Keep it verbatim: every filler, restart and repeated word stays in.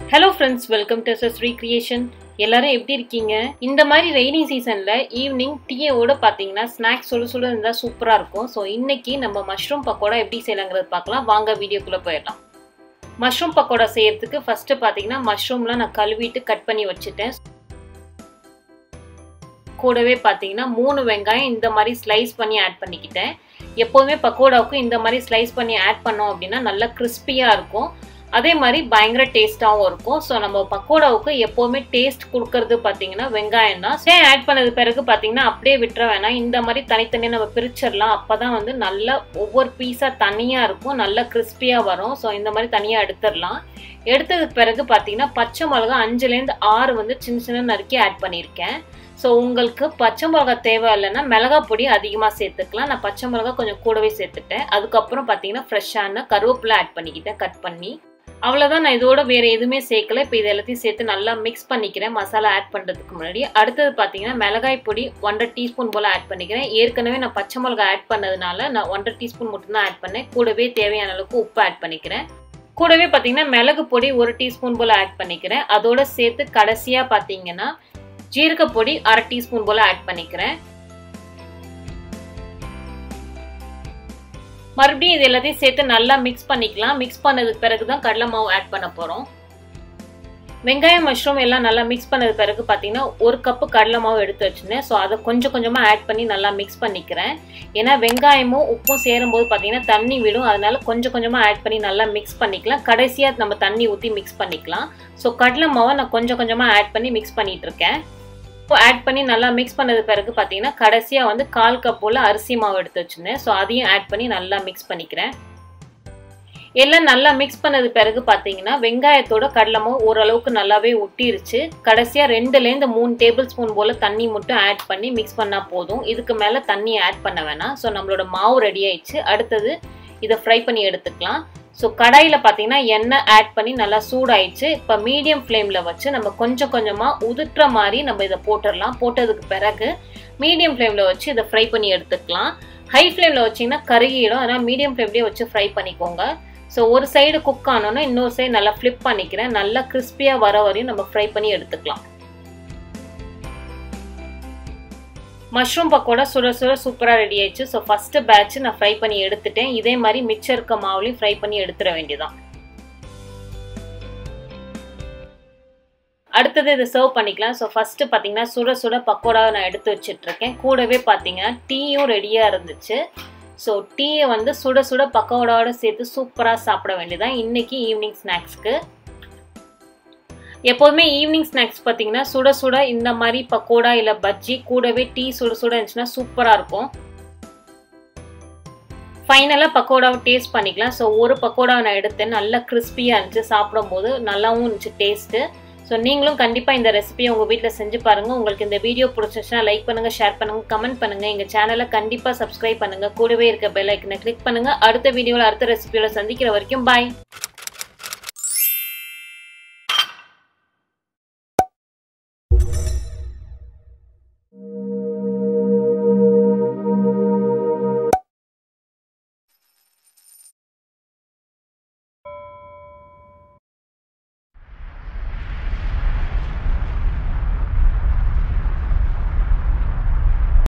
Hello friends, welcome to S Recreation. எல்லாரும் எப்படி இருக்கீங்க? இந்த மாதிரி ரெய்னி சீசன்ல ஈவினிங் டீயை ஓட பாத்தீங்கன்னா ஸ்நாக்ஸ் சுட சுட இருந்தா சூப்பரா இருக்கும். சோ இன்னைக்கு நம்ம மஷ்ரூம் பக்கோடா எப்படி செய்யலாம்ங்கறத பார்க்கலாம். வாங்க வீடியோக்குள்ள போயிடலாம். மஷ்ரூம் பக்கோடா செய்யறதுக்கு ஃபர்ஸ்ட் பாத்தீங்கன்னா மஷ்ரூம்லாம் நான் கழுவிட்டு கட் பண்ணி வச்சிட்டேன். கூடவே பாத்தீங்கன்னா மூணு வெங்காயம் இந்த மாதிரி ஸ்லைஸ் பண்ணி ஆட் பண்ணிக்கிட்டேன். எப்பவுமே பக்கோடாவுக்கு இந்த மாதிரி ஸ்லைஸ் பண்ணி ஆட் பண்ணோம் அப்படின்னா நல்லா கிறிஸ்பியா இருக்கும். அதே மாதிரி பயங்கர டேஸ்டாவும் இருக்கும். சோ நம்ம பக்கோடாவுக்கு எப்பவுமே டேஸ்ட் கொடுக்கறது பாத்தீங்கன்னா வெங்காயம் தான். சே ஆட் பண்ணது பிறகு பாத்தீங்கன்னா அப்படியே விட்டுற வேணாம். இந்த மாதிரி தனித்தனியா நம்ம பிரிச்சிடலாம். அப்பதான் வந்து நல்லா ஒவ்வொரு பீஸா தனியா இருக்கும், நல்லா கிறிஸ்பியா வரும். சோ இந்த மாதிரி தனியா எடுத்துடலாம். எடுத்ததுக்கு பிறகு பாத்தீங்கன்னா பச்சை மிளகாய் அஞ்சுல இருந்து ஆறு வந்து சின்ன சின்ன நறுக்கி ஆட் பண்ணிருக்கேன். ஸோ உங்களுக்கு பச்சை மிளகாய் தேவை இல்லைன்னா மிளகாய் பொடி அதிகமாக சேர்த்துக்கலாம். நான் பச்சை மிளகாய் கொஞ்சம் கூடவே சேர்த்துட்டேன். அதுக்கப்புறம் பார்த்தீங்கன்னா ஃப்ரெஷ்ஷான கருவேப்பிலை ஆட் பண்ணிக்கிட்டேன் கட் பண்ணி. அவ்வளோதான், நான் இதோட வேறு எதுவுமே சேர்க்கல. இப்போ இது எல்லாத்தையும் சேர்த்து நல்லா மிக்ஸ் பண்ணிக்கிறேன் மசாலா ஆட் பண்ணுறதுக்கு முன்னாடி. அடுத்தது பார்த்தீங்கன்னா மிளகாய் பொடி ஒன்றரை டீஸ்பூன் போல் ஆட் பண்ணிக்கிறேன். ஏற்கனவே நான் பச்சை மிளகாய் ஆட் பண்ணதுனால நான் ஒன்றரை டீஸ்பூன் மட்டும்தான் ஆட் பண்ணேன். கூடவே தேவையான அளவுக்கு உப்பு ஆட் பண்ணிக்கிறேன். கூடவே பார்த்தீங்கன்னா மிளகு பொடி ஒரு டீஸ்பூன் போல் ஆட் பண்ணிக்கிறேன். அதோட சேர்த்து கடைசியாக பார்த்தீங்கன்னா ஜீரக பொடி அரை டீஸ்பூன் போல ஆட் பண்ணிக்கிறேன். மறுபடியும் இது எல்லாத்தையும் சேர்த்து நல்லா மிக்ஸ் பண்ணிக்கலாம். மிக்ஸ் பண்ணதுக்கு பிறகுதான் கடலை மாவு ஆட் பண்ண போறோம். வெங்காயம் மஷ்ரூம் எல்லாம் நல்லா மிக்ஸ் பண்ணது பிறகு பாத்தீங்கன்னா ஒரு கப்பு கடலை மாவு எடுத்து வச்சிருந்தேன். ஸோ அதை கொஞ்சம் கொஞ்சமா ஆட் பண்ணி நல்லா மிக்ஸ் பண்ணிக்கிறேன். ஏன்னா வெங்காயமும் உப்பும் சேரும் போது பாத்தீங்கன்னா தண்ணி விடும். அதனால கொஞ்சம் கொஞ்சமா ஆட் பண்ணி நல்லா மிக்ஸ் பண்ணிக்கலாம். கடைசியா நம்ம தண்ணி ஊற்றி மிக்ஸ் பண்ணிக்கலாம். ஸோ கடலை மாவை நான் கொஞ்சம் கொஞ்சமா ஆட் பண்ணி மிக்ஸ் பண்ணிட்டு இருக்கேன். ஆட் பண்ணி நல்லா மிக்ஸ் பண்ணது பிறகு பார்த்தீங்கன்னா கடைசியாக வந்து கால் கப் போல் அரிசி மாவு எடுத்து வச்சுருந்தேன். ஸோ அதையும் ஆட் பண்ணி நல்லா மிக்ஸ் பண்ணிக்கிறேன். எல்லாம் நல்லா மிக்ஸ் பண்ணது பிறகு பார்த்தீங்கன்னா வெங்காயத்தோட கடலை மாவு ஓரளவுக்கு நல்லாவே ஒட்டிருச்சு. கடைசியாக ரெண்டுலேருந்து மூணு டேபிள் ஸ்பூன் போல் தண்ணி மட்டும் ஆட் பண்ணி மிக்ஸ் பண்ணால் போதும். இதுக்கு மேலே தண்ணி ஆட் பண்ண வேணாம். ஸோ நம்மளோட மாவு ரெடி ஆயிடுச்சு. அடுத்தது இதை ஃப்ரை பண்ணி எடுத்துக்கலாம். ஸோ கடாயில் பார்த்தீங்கன்னா எண்ணெய் ஆட் பண்ணி நல்லா சூடாயிடுச்சு. இப்போ மீடியம் ஃப்ளேமில் வச்சு நம்ம கொஞ்சம் கொஞ்சமாக உதுட்டுற மாதிரி நம்ம இதை போட்டுடலாம். போட்டதுக்கு பிறகு மீடியம் ஃப்ளேமில் வச்சு இதை ஃப்ரை பண்ணி எடுத்துக்கலாம். ஹை ஃப்ளேமில் வச்சிங்கன்னா கருகிடும். அதனால் மீடியம் ஃப்ளேம்லேயே வச்சு ஃப்ரை பண்ணிக்கோங்க. ஸோ ஒரு சைடு குக் ஆனோன்னா இன்னொரு சைடு நல்லா ஃப்ளிப் பண்ணிக்கிறேன். நல்லா கிறிஸ்பியாக வர வரையும் நம்ம ஃப்ரை பண்ணி எடுத்துக்கலாம். மஷ்ரூம் பக்கோடா சுட சுட சூப்பராக ரெடி ஆயிடுச்சு. ஸோ ஃபர்ஸ்ட் பேட்ச் நான் ஃப்ரை பண்ணி எடுத்துட்டேன். இதே மாதிரி மிச்சம் இருக்க மாவுலையும் ஃப்ரை பண்ணி எடுத்துட வேண்டியதான். அடுத்தது இதை சர்வ் பண்ணிக்கலாம். ஸோ ஃபர்ஸ்ட் பார்த்தீங்கன்னா சுட சுட பக்கோடாவை நான் எடுத்து வச்சுட்டு இருக்கேன். கூடவே பார்த்தீங்கன்னா டீயும் ரெடியாக இருந்துச்சு. ஸோ டீயை வந்து சுட சுட பக்கோடாவோட சேர்த்து சூப்பராக சாப்பிட வேண்டியதான் இன்னைக்கு ஈவினிங் ஸ்நாக்ஸ்க்கு. எப்போதுமே ஈவினிங் ஸ்நாக்ஸ் பார்த்தீங்கன்னா சுட சுட இந்த மாதிரி பக்கோடா இல்லை பஜ்ஜி கூடவே டீ சுட சுட இருந்துச்சுன்னா சூப்பராக இருக்கும். ஃபைனலாக பக்கோடாவை டேஸ்ட் பண்ணிக்கலாம். ஸோ ஒரு பக்கோடாவை நான் எடுத்தேன். நல்லா கிறிஸ்பியாக இருந்துச்சு. சாப்பிடும் போது நல்லாவும் இருந்துச்சு டேஸ்ட்டு. ஸோ நீங்களும் கண்டிப்பாக இந்த ரெசிபியை உங்கள் வீட்டில் செஞ்சு பாருங்கள். உங்களுக்கு இந்த வீடியோ பிடிச்சிச்சுன்னா லைக் பண்ணுங்கள், ஷேர் பண்ணுங்கள், கமெண்ட் பண்ணுங்கள். எங்கள் சேனலை கண்டிப்பாக சப்ஸ்கிரைப் பண்ணுங்கள். கூடவே இருக்க பெல் ஐக்கனை கிளிக் பண்ணுங்கள். அடுத்த வீடியோவில் அடுத்த ரெசிபியோட சந்திக்கிற வரைக்கும் பாய்.